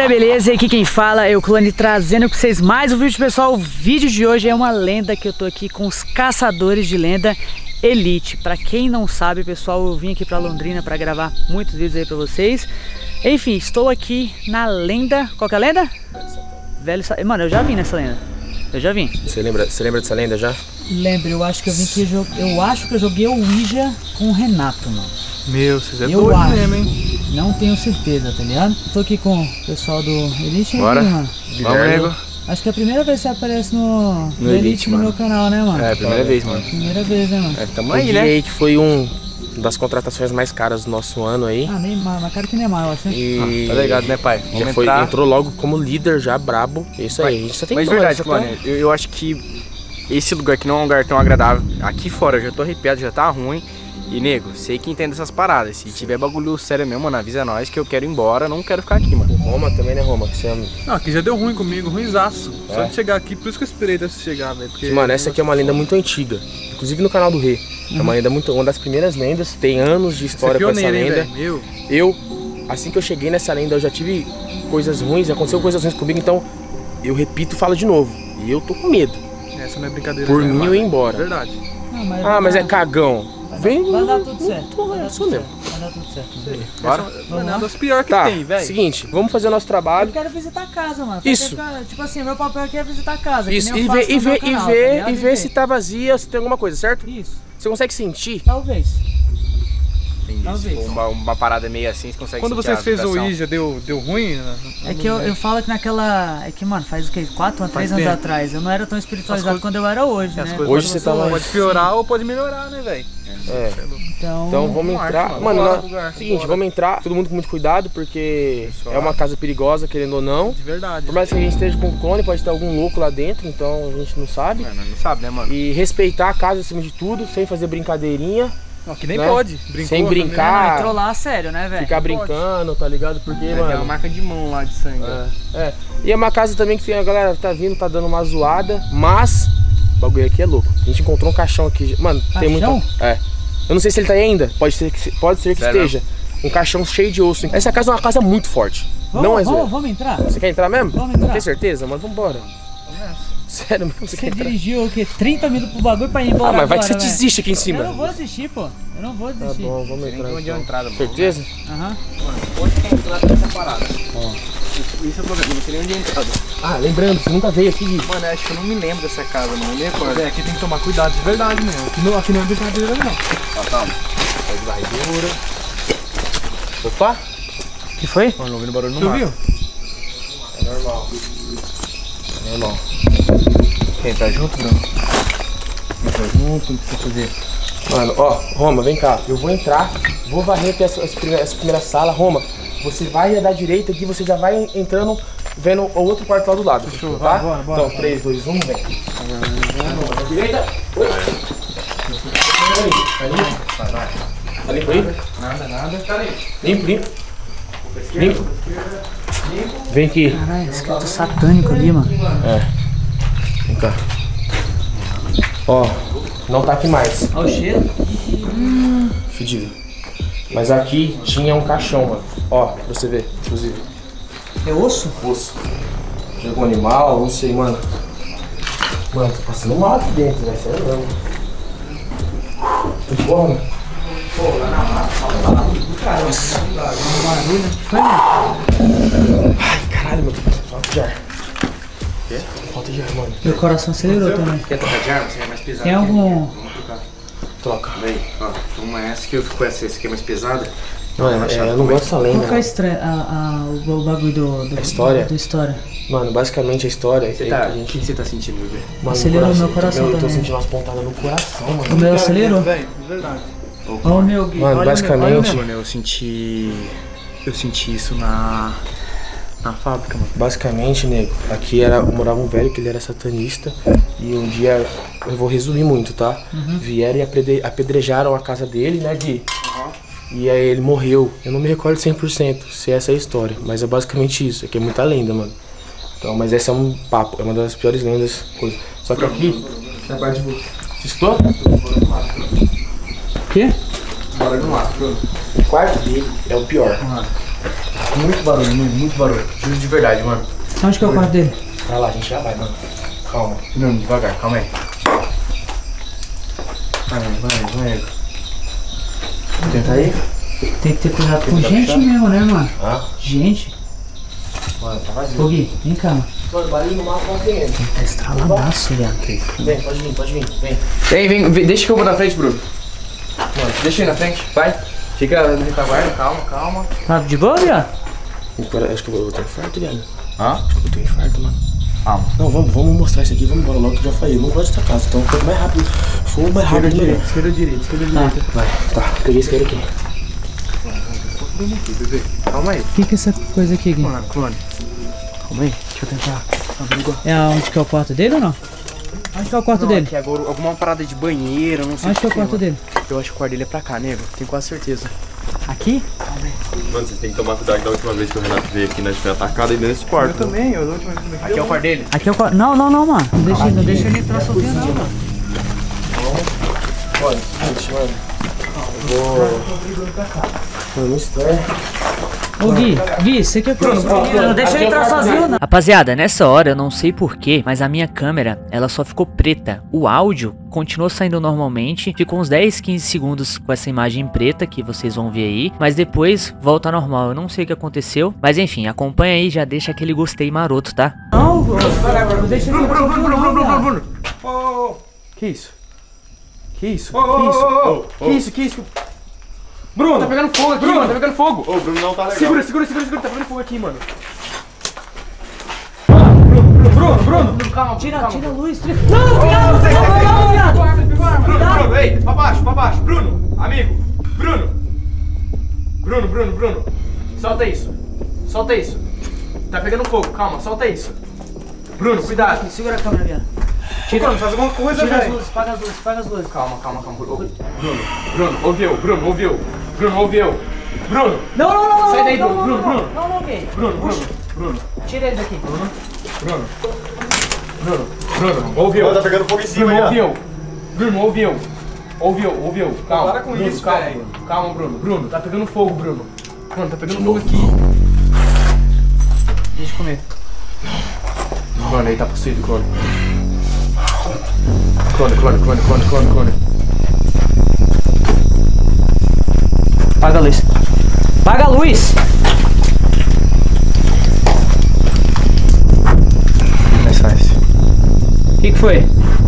galera, beleza? E aqui quem fala é o Clone trazendo pra vocês mais um vídeo, pessoal. O vídeo de hoje é uma lenda que eu tô aqui com os caçadores de lenda Elite. Pra quem não sabe, pessoal, eu vim aqui pra Londrina pra gravar muitos vídeos aí pra vocês. Enfim, estou aqui na lenda... Qual que é a lenda? Velho Salento. Mano, eu já vim nessa lenda. Eu já vim. Você lembra dessa lenda já? Lembro, eu acho que eu vim aqui... Eu acho que eu joguei o Ouija com o Renato, mano. Meu, vocês é Eu doido acho. mesmo, hein? Não tenho certeza, tá ligado? Tô aqui com o pessoal do Elite. Bora. Aí, mano. Vamos, nego. Acho que é a primeira vez que você aparece no Elite, no mano. meu canal, né, mano? É, a primeira vez, mano. Primeira vez, né, mano? Tamo aí, né? aí que foi uma das contratações mais caras do nosso ano aí. Ah, Neymar, uma cara que Neymar, eu acho. E Tá ligado, né, pai? já foi, entrou logo como líder já, brabo. Isso aí, a gente só tem Mas dois, verdade, só Clone, eu acho que esse lugar aqui não é um lugar tão agradável. Aqui fora eu já tô arrepiado, já tá ruim. E, nego, sei que entende essas paradas. Se tiver bagulho sério mesmo, mano, avisa nós que eu quero ir embora, não quero ficar aqui, mano. Roma também, né, Roma? Que você ama. Não, aqui já deu ruim comigo, ruimzaço. Só É? de chegar aqui, por isso que eu esperei de chegar, velho. Porque... Mano, essa aqui é uma lenda muito antiga. Inclusive no canal do Rê. É uma lenda muito. Uma das primeiras lendas. Tem anos de história com essa pioneiro, lenda. hein, velho? Eu, assim que eu cheguei nessa lenda, eu já tive coisas ruins, aconteceu coisas ruins comigo, então eu repito e falo de novo. E eu tô com medo. Essa não é brincadeira. Por não, mim eu ia embora. Verdade. Não, Mas é cagão. Vem. Vai dar tudo certo. Vai dar Isso tudo mesmo. certo. Vai dar tudo certo. Bora? Mano, é uma das piores que Tá, tem, velho. seguinte, vamos fazer o nosso Eu trabalho. quero visitar a casa, mano. Isso. Tipo assim, meu papel aqui é visitar a casa. que Isso, nem e eu faço ver, no meu canal, tá ligado? e ver se tá vazia, se tem alguma coisa, certo? Isso, Você consegue sentir? talvez. Entendi. Talvez. Se for uma parada meio assim, você consegue Quando sentir vocês a fez o vibração. Ouija, deu ruim? É que eu falo que naquela... É que, mano, faz o quê? 4 anos, 3 anos tempo. atrás. Eu não era tão espiritualizado coisas- quando eu era hoje, As né? coisas Hoje você tá lá. Pode piorar ou pode melhorar, né, velho? É. Então... Então vamos entrar. mano. Mano, Bora, nós- lugar, seguinte, bora. vamos entrar, todo mundo com muito cuidado, porque é uma casa perigosa, querendo ou não. De verdade. Por mais que a gente esteja com clone, pode ter algum louco lá dentro, então a gente não sabe. Mano, não sabe, né, mano? E respeitar a casa acima de tudo, sem fazer brincadeirinha, Não, que nem né? pode. Brincou, Sem também. brincar. Entrou lá a sério, né, velho? ficar brincando, tá ligado? Porque, Tem uma mano. marca de mão lá de sangue. É. E é uma casa também que a galera tá vindo, tá dando uma zoada, mas o bagulho aqui é louco. A gente encontrou um caixão aqui. Mano, tem muita. Caixão? É. Eu não sei se ele tá aí ainda, pode ser que Sério? esteja. Um caixão cheio de osso. Essa casa é uma casa muito forte. Não é zoeira. Vamos entrar? Você quer entrar mesmo? Vamos entrar. Tem certeza? Mas vambora. Sério mesmo? Você quer Você entrar? dirigiu o quê? 30 minutos pro bagulho pra ir embora. Ah, mas vai que você agora, velho. desiste aqui em Eu cima. não vou desistir, pô. Eu não vou Tá desistir. bom, vamos entrar. Onde é a Então. entrada, mano? Certeza? Aham. Onde que é a entrada dessa parada? Isso é o problema, não sei nem onde é a entrada. Ah, lembrando, você nunca veio aqui. Mano, eu acho que eu não me lembro dessa casa, mano. Eu me recordo. É, aqui tem que tomar cuidado de verdade mesmo. Aqui não é brincadeira, não. Ó, calma. Faz varredura. Opa! O que foi? Mano, não ouvindo barulho no Você mar. ouviu? É normal. É normal. Quer entrar junto, Bruno? Entra junto, o que você fazer? Mano, ó, Roma, vem cá. Eu vou entrar, vou varrer aqui essa primeira sala. Roma, você vai dar direita aqui, você já vai entrando, vendo o outro quarto lá do lado. Fechou, tá? bora. Então, 3, 2, 1, vem. Da direita. Oi. Tá limpo? Tá limpo aí? Nada. Tá Limpo, limpo. Limpo. Vem aqui. Caralho, escrito satânico ali, mano. Vem cá. Ó, não tá aqui mais. Olha o cheiro. Fedido. Mas aqui tinha um caixão, mano. Ó, pra você ver, inclusive. É osso? Osso. De algum animal, não sei, mano. Mano, tô passando mal aqui dentro, velho. Sério mesmo. Tô de boa, mano. Nossa. Barulho, o que foi, mano? Ai, caralho, meu. Tô passando falta de ar. Quê? Falta de ar, mano. Meu coração acelerou também. Quer trocar de arma? Você é mais pesado. Tem algum... Troca. Vem, ó. Toma essa que eu fico com essa aqui é mais pesada. Mano, eu não gosto dessa lenda. Qual que é mano. estranho, o bagulho do... A história? Da história. Mano, basicamente a história Você é tá, que a o gente... que você tá sentindo, bebê? Mano, Acelerou meu coração Eu tô também. sentindo umas pontadas no coração, O mano. meu acelerou. Velho, de verdade. Olha o meu Gui. Mano, olha basicamente- o meu. Mano, eu senti isso na fábrica, mano. Basicamente, nego, aqui morava um velho que ele era satanista. E um dia, eu vou resumir muito, tá? Vieram e apedrejaram a casa dele, né, Gui? E aí ele morreu. Eu não me recordo 100% se essa é a história, mas é basicamente isso. Aqui é muita lenda, mano. Então, mas essa é um papo, é uma das piores lendas. Coisa. Só que aqui, na parte de... Você escutou? O quê? Bora no mato, Bruno. O quarto dele é o pior. Muito barulho, muito barulho. Juro de verdade, mano. Onde que é o quarto dele? Vai lá, a gente já vai, mano. Calma. Bruno, devagar, calma aí. Vai. Tenta aí. Tem que ter cuidado com gente mesmo, né, mano? Hã? Gente. Mano, tá vazio. Ô Gui, vem cá, mano. Mano, barulho no mapa não tem ele. Tá estraladaço, viado. Vem, pode vir, vem. Vem, deixa que eu vou na frente, Bruno. Mano, deixa eu ir na frente, vai. Fica na retaguarda, calma. Tá de boa, viado? Agora, acho que eu vou ter infarto, viado. Hã? Acho que eu vou ter infarto, mano. Calma. Não, vamos mostrar isso aqui, vamos embora logo que eu já falei. Eu não gosto dessa casa, então quanto mais rápido for, mais rápido melhor. Esquerda direita. Vai, tá, peguei a esquerda aqui. Calma aí. O que é essa coisa aqui, Gui? Mano, clone. Calma aí, deixa eu tentar averiguar. É onde que é o quarto dele ou não? Onde que é o quarto dele? Aqui agora alguma parada de banheiro, não sei. Onde que é o quarto dele? Eu acho que o quarto dele é pra cá, nego. Tenho quase certeza. Aqui? Mano, vocês têm que tomar cuidado que da última vez que o Renato veio aqui, nós foi atacado aí nesse quarto. Eu também, eu da última vez que eu Aqui é o quarto dele? Aqui é o quarto. Não, mano. Não deixa ele entrar sozinho, não, mano. Olha, gente, mano. Eu vou. Mano, estranho. Ô Gui, você quer que eu não deixa ele entrar sozinho, não. Rapaziada, nessa hora eu não sei porquê, mas a minha câmera, ela só ficou preta. O áudio continuou saindo normalmente, ficou uns 10, 15 segundos com essa imagem preta que vocês vão ver aí, mas depois volta normal. Eu não sei o que aconteceu, mas enfim, acompanha aí, já deixa aquele gostei maroto, tá? Não, não deixa ele entrar sozinho, não, Bruno. Que isso? Que isso? Que isso? Bruno, tá pegando fogo aqui, mano, tá pegando fogo. Ô, o Bruno não tá legal. Segura, tá pegando fogo aqui, mano. Bruno, calma. Tira a luz, tira... Bruno, ei, pra baixo. Bruno, amigo. Bruno. Solta isso. Tá pegando fogo, calma, solta isso. Bruno, cuidado. Segura a câmera, viado. Bruno, faz alguma coisa, Tira as velho. luzes, paga as luzes. Calma. Bruno, ouviu. Bruno. Não. Sai daí, Bruno. Não, Gui. Bruno. Tira ele daqui. Bruno, ouviu. Tá pegando fogo em cima aí, ó. Bruno, ouviu. Calma. Para com Bruno, isso, calma, velho. Calma, Bruno. Bruno, tá pegando fogo, Bruno. Mano, tá pegando fogo aqui. Deixa eu comer. Mano, aí tá possuído, clone. Clone. Apaga a luz. Apaga a luz! Mais fácil. O que foi?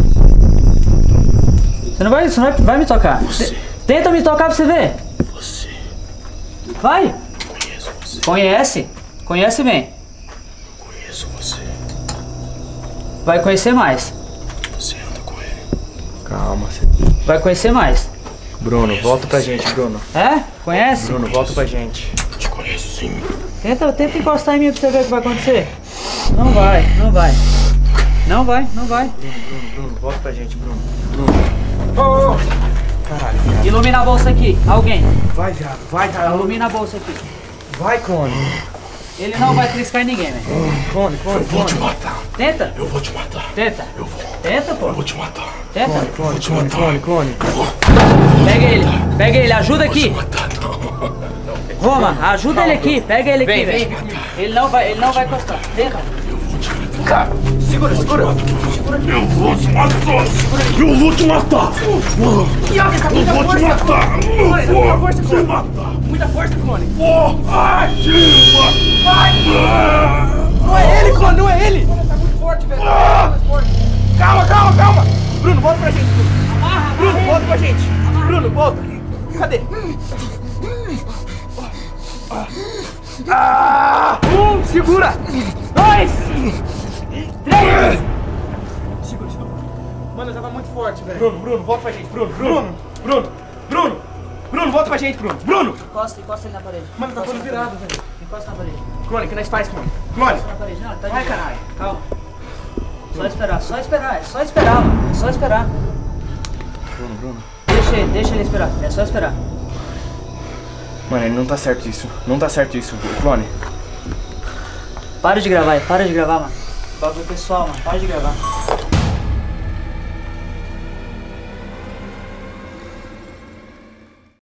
Você não vai me tocar. Tenta me tocar pra você ver. Você. Vai! Conheço você. Conhece? Conhece bem. Conheço você. Vai conhecer mais. Você anda com ele. Calma, você... Vai conhecer mais. Bruno, volta pra gente, Bruno. É? Conhece? Bruno, volta pra gente. Eu te conheço sim. Tenta encostar em mim pra você ver o que vai acontecer. Não vai. Bruno, volta pra gente, Bruno. Caralho, Ilumina a bolsa aqui, alguém. vai, viado, vai, cara. Ilumina a bolsa aqui. Vai, clone. Ele não vai triscar em ninguém, velho. Clone. Vou te matar. Tenta. Eu vou te matar. Tenta. Eu vou. Tenta, pô. Eu vou te matar. Tenta. Clone. Pega ele, ajuda aqui. Matar não. Roma, ajuda ele aqui, pega ele aqui, Vem. velho. Ele não vai encostar. Tenta. Cara, segura. Eu vou te matar. Eu vou te matar. Eu vou te matar. Muita força, Te clone. matar. Muita força, clone. Vai te matar. Não é ele, clone, não é ele. Tá muito forte, velho. Calma. Bruno, volta pra gente, Bruno. Bruno, volta pra gente. Bruno, volta. Cadê? Segura. 2, 3. Segura. Mano, já tá muito forte, velho. Bruno, volta pra gente. Bruno, volta pra gente, Bruno. Encosta ele na parede. Mano, tá todo virado, velho. Encosta na parede. Clone, o que nós faz, clone? Encosta na parede. Não, tá de Vai, boa. caralho. Calma. Só esperar, mano. É só esperar. Bruno. Deixa ele esperar. É só esperar. Mano, não tá certo isso. Clone. Para de gravar, mano. Bagulho pessoal, mano. Para de gravar.